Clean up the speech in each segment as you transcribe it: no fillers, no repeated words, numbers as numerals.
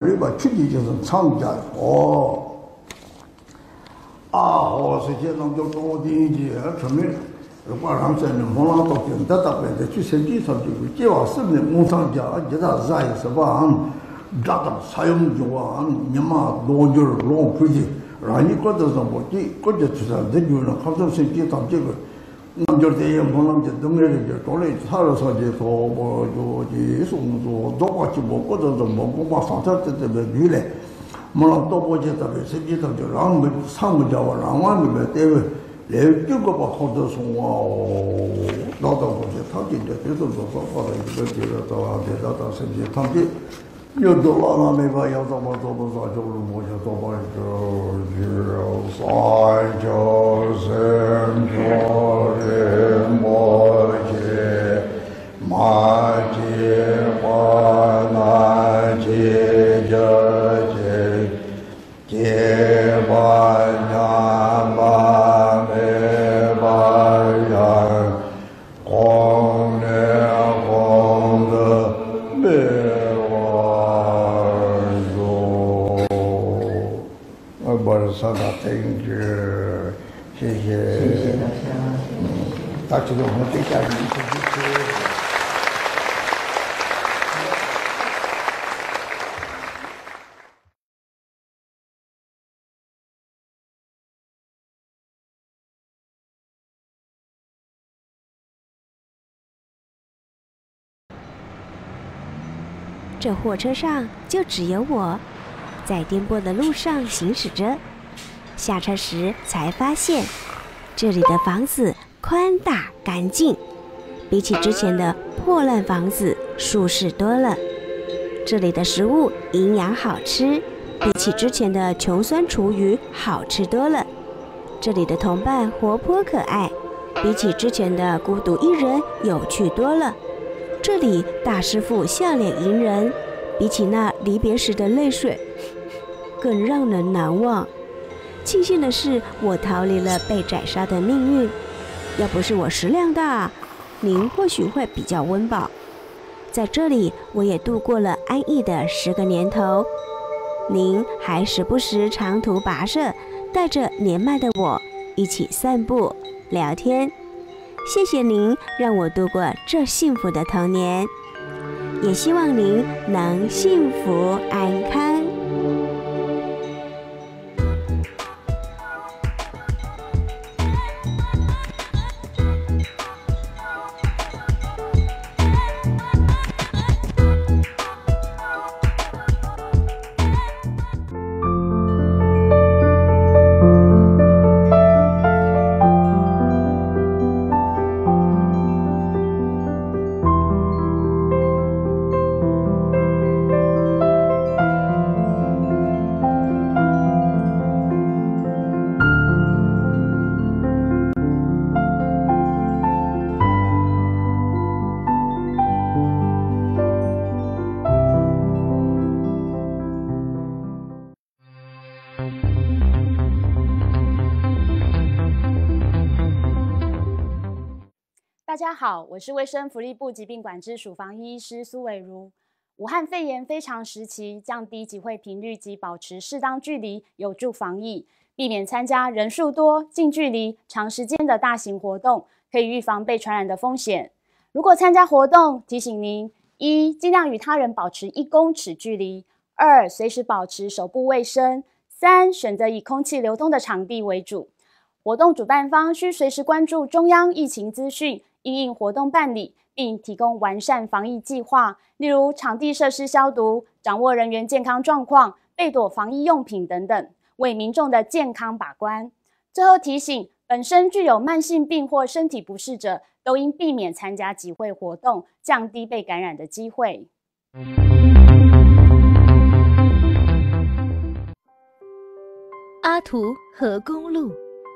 里边具体就是厂家哦。是这种叫多点些出名，晚上在那风浪到顶的大白的去身体上就是计划是的工厂家，其他在是吧？这个采用就啊，你嘛弄就是弄出去，让你觉得什么的，觉得就是这女人好像身体上这个。俺就这样，可能就东北人就到来，他那上去说我就送说多过去我或者是我把上车在这边回来，我让多过去这边实际上就让我们上不着，让我们单位来这个把好多送拿到过去，他今天就是说好的一个这个到身体他这。有多了那没法要怎么做多少就是我就做吧就三九三九的摩羯马羯花那羯羯巴呀巴没巴呀红的红的没。我上到定制，谢谢大家。大家都很对家人一起去。 这火车上就只有我，在颠簸的路上行驶着。下车时才发现，这里的房子宽大干净，比起之前的破烂房子舒适多了。这里的食物营养好吃，比起之前的穷酸厨余好吃多了。这里的同伴活泼可爱，比起之前的孤独一人有趣多了。这里大师傅笑脸迎人，比起那离别时的泪水更让人难忘。庆幸的是，我逃离了被宰杀的命运。要不是我食量大，您或许会比较温饱。在这里，我也度过了安逸的10个年头。您还时不时长途跋涉，带着年迈的我一起散步聊天。谢谢您让我度过这幸福的童年，也希望您能幸福安康。 大家好，我是卫生福利部疾病管制署防疫医师苏伟如。武汉肺炎非常时期，降低集会频率及保持适当距离，有助防疫，避免参加人数多、近距离、长时间的大型活动，可以预防被传染的风险。如果参加活动，提醒您：1. 尽量与他人保持1公尺距离； 2. 随时保持手部卫生； 3. 选择以空气流通的场地为主。活动主办方需随时关注中央疫情资讯，因应活动办理，并提供完善防疫计划，例如场地设施消毒、掌握人员健康状况、备妥防疫用品等等，为民众的健康把关。最后提醒，本身具有慢性病或身体不适者，都应避免参加集会活动，降低被感染的机会。 阿图和公路。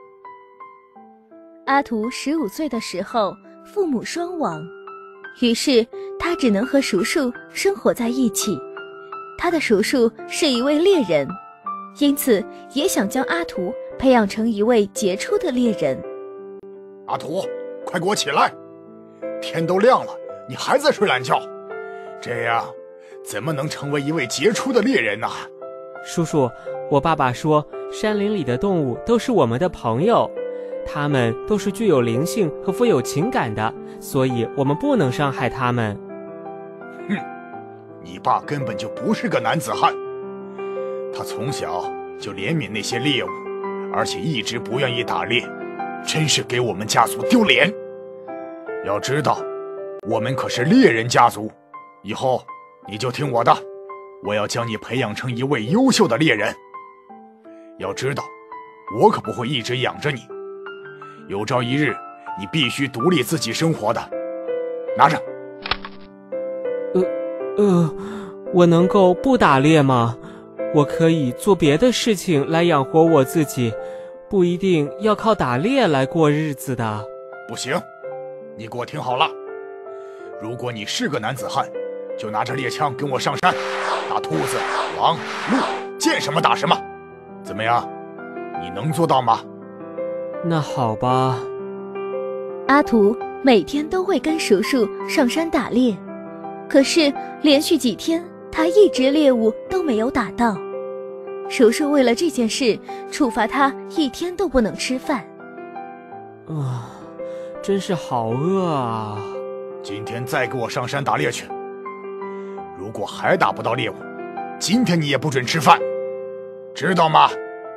阿图15岁的时候，父母双亡，于是他只能和叔叔生活在一起。他的叔叔是一位猎人，因此也想将阿图培养成一位杰出的猎人。 阿图，快给我起来！天都亮了，你还在睡懒觉？这样， 怎么能成为一位杰出的猎人呢？ 叔叔，我爸爸说，山林里的动物都是我们的朋友，它们都是具有灵性和富有情感的，所以我们不能伤害它们。 哼，你爸根本就不是个男子汉，他从小就怜悯那些猎物，而且一直不愿意打猎，真是给我们家族丢脸。要知道，我们可是猎人家族，以后你就听我的，我要将你培养成一位优秀的猎人。要知道，我可不会一直养着你，有朝一日你必须独立自己生活的。拿着。 我能够不打猎吗？我可以做别的事情来养活我自己，不一定要靠打猎来过日子的。 不行，你给我听好了，如果你是个男子汉，就拿着猎枪跟我上山，打兔子、狼、鹿，见什么打什么。怎么样？你能做到吗？ 那好吧。 阿图每天都会跟叔叔上山打猎，可是连续几天他一只猎物都没有打到。叔叔为了这件事处罚他一天都不能吃饭。 真是好饿啊！ 今天再给我上山打猎去，如果还打不到猎物，今天你也不准吃饭，知道吗？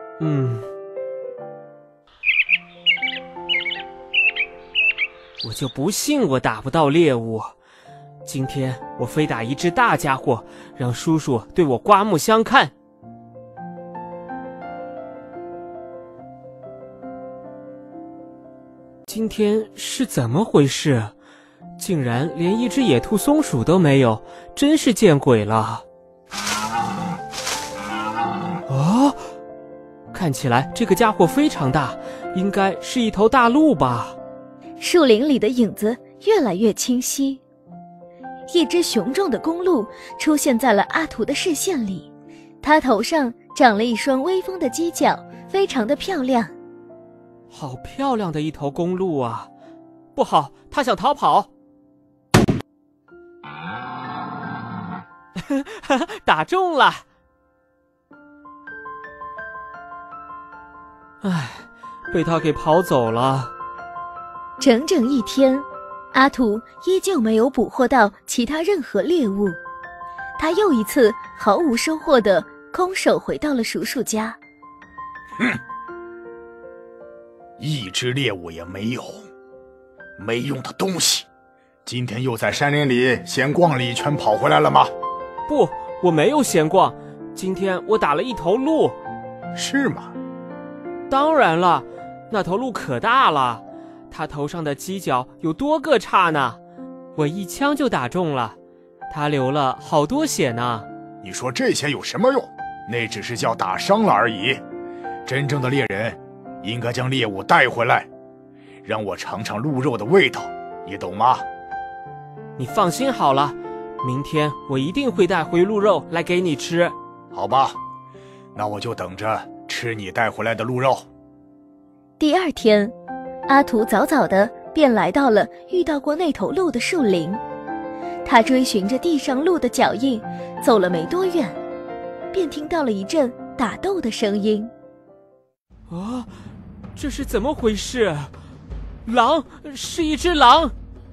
我就不信我打不到猎物。今天我非打一只大家伙，让叔叔对我刮目相看。今天是怎么回事？竟然连一只野兔松鼠都没有，真是见鬼了！看起来这个家伙非常大，应该是一头大鹿吧。 树林里的影子越来越清晰，一只雄壮的公鹿出现在了阿图的视线里，它头上长了一双威风的犄角，非常的漂亮。 好漂亮的一头公鹿啊！不好，它想逃跑。打中了！被它给跑走了。 整整一天，阿图依旧没有捕获到其他任何猎物，他又一次毫无收获的空手回到了叔叔家。 一只猎物也没有，没用的东西！今天又在山林里闲逛了一圈跑回来了吗？ 不，我没有闲逛，今天我打了一头鹿。 是吗？ 当然了，那头鹿可大了，它头上的犄角有多个叉呢，我一枪就打中了，它流了好多血呢。 你说这些有什么用？那只是叫打伤了而已。真正的猎人应该将猎物带回来，让我尝尝鹿肉的味道，你懂吗？ 你放心好了，明天我一定会带回鹿肉来给你吃。 好吧，那我就等着吃你带回来的鹿肉。 第二天，阿图早早的便来到了遇到过那头鹿的树林，他追寻着地上鹿的脚印，走了没多远，便听到了一阵打斗的声音。 这是怎么回事？狼，是一只狼！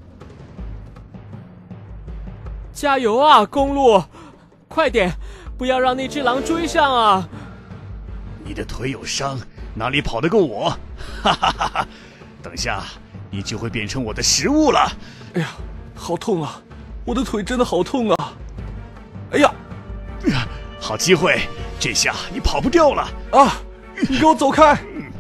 加油啊，公鹿！快点，不要让那只狼追上啊！ 你的腿有伤，哪里跑得过我？哈哈哈哈！等下你就会变成我的食物了。 哎呀，好痛啊！我的腿真的好痛啊！哎呀， 好机会，这下你跑不掉了啊！你给我走开！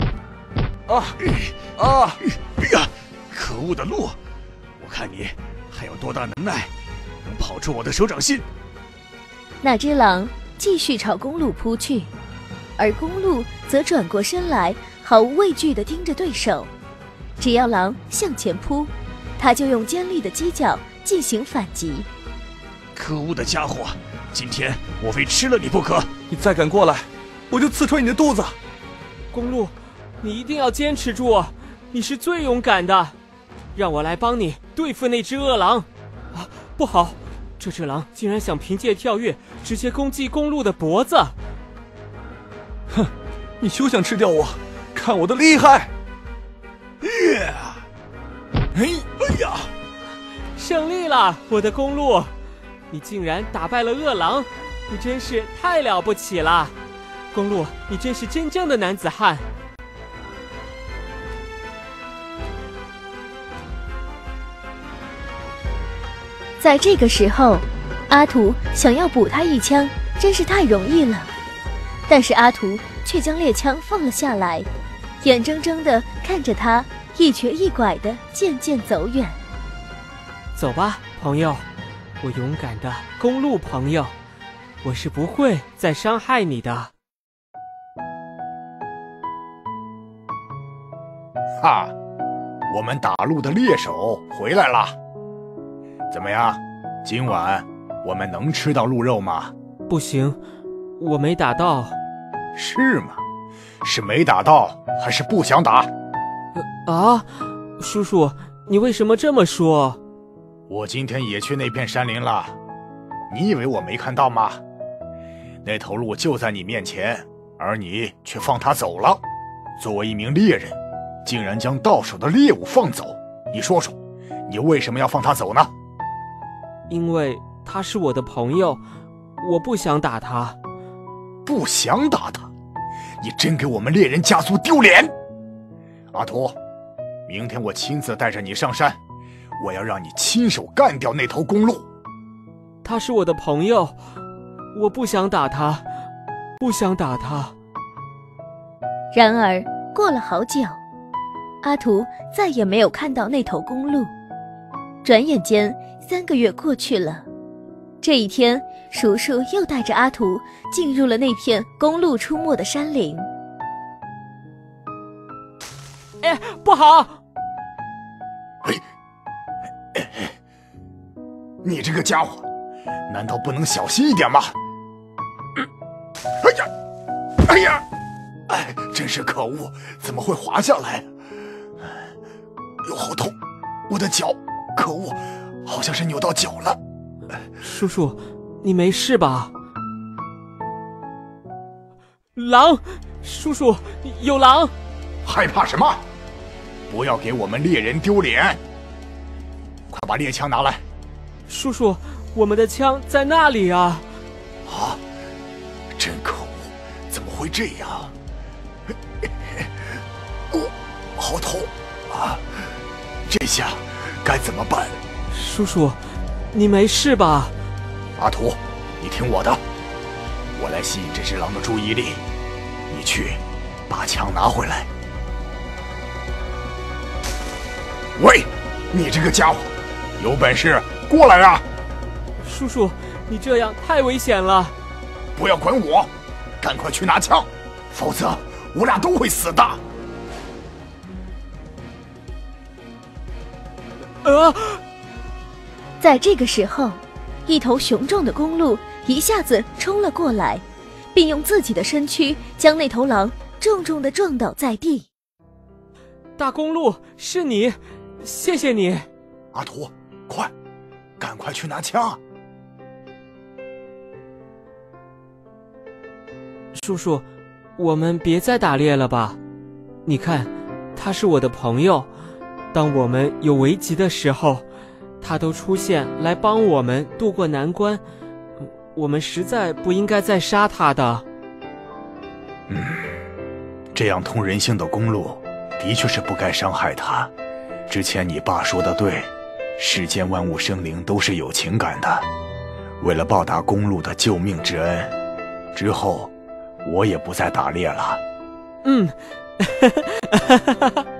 哎呀，可恶的鹿！我看你还有多大能耐，能跑出我的手掌心？ 那只狼继续朝公鹿扑去，而公鹿则转过身来，毫无畏惧地盯着对手。只要狼向前扑，他就用尖利的犄角进行反击。 可恶的家伙，今天我非吃了你不可！ 你再敢过来，我就刺穿你的肚子！ 公鹿，你一定要坚持住，你是最勇敢的，让我来帮你对付那只恶狼。不好， 这只狼竟然想凭借跳跃直接攻击公鹿的脖子！ 哼，你休想吃掉我，看我的厉害！ 哎呀！ 胜利了，我的公鹿！你竟然打败了恶狼，你真是太了不起了！公鹿，你真是真正的男子汉！ 在这个时候，阿图想要补他一枪，真是太容易了。但是阿图却将猎枪放了下来，眼睁睁地看着他一瘸一拐地渐渐走远。 走吧，朋友，我勇敢的公鹿朋友，我是不会再伤害你的。 哈，我们打鹿的猎手回来了。怎么样？今晚我们能吃到鹿肉吗？ 不行，我没打到。 是吗？是没打到，还是不想打？ 叔叔，你为什么这么说？ 我今天也去那片山林了，你以为我没看到吗？那头鹿就在你面前，而你却放它走了。作为一名猎人，竟然将到手的猎物放走，你说说，你为什么要放它走呢？ 因为他是我的朋友，我不想打他。 不想打他？你真给我们猎人家族丢脸！阿图，明天我亲自带着你上山，我要让你亲手干掉那头公鹿。 他是我的朋友，我不想打他，不想打他。 然而过了好久，阿图再也没有看到那头公鹿。转眼间3个月过去了，这一天，叔叔又带着阿图进入了那片公鹿出没的山林。 哎，不好！ 你这个家伙，难道不能小心一点吗？哎呀！真是可恶，怎么会滑下来？好痛，我的脚，可恶，好像是扭到脚了。 叔叔，你没事吧？狼！叔叔，有狼！ 害怕什么？不要给我们猎人丢脸！快把猎枪拿来！ 叔叔，我们的枪在那里啊！ 啊！真可恶，怎么会这样？好痛啊！这下该怎么办？ 叔叔，你没事吧？ 阿图，你听我的，我来吸引这只狼的注意力，你去把枪拿回来。喂，你这个家伙，有本事过来啊！ 叔叔，你这样太危险了。 不要管我，赶快去拿枪，否则我俩都会死的。 在这个时候，一头雄壮的公鹿一下子冲了过来，并用自己的身躯将那头狼重重地撞倒在地。 大公鹿，是你，谢谢你。 阿图，快，赶快去拿枪。 叔叔，我们别再打猎了吧？你看，他是我的朋友，当我们有危急的时候，他都出现来帮我们渡过难关，我们实在不应该再杀他的。 这样通人性的公鹿，的确是不该伤害他。之前你爸说的对，世间万物生灵都是有情感的。为了报答公鹿的救命之恩，之后我也不再打猎了。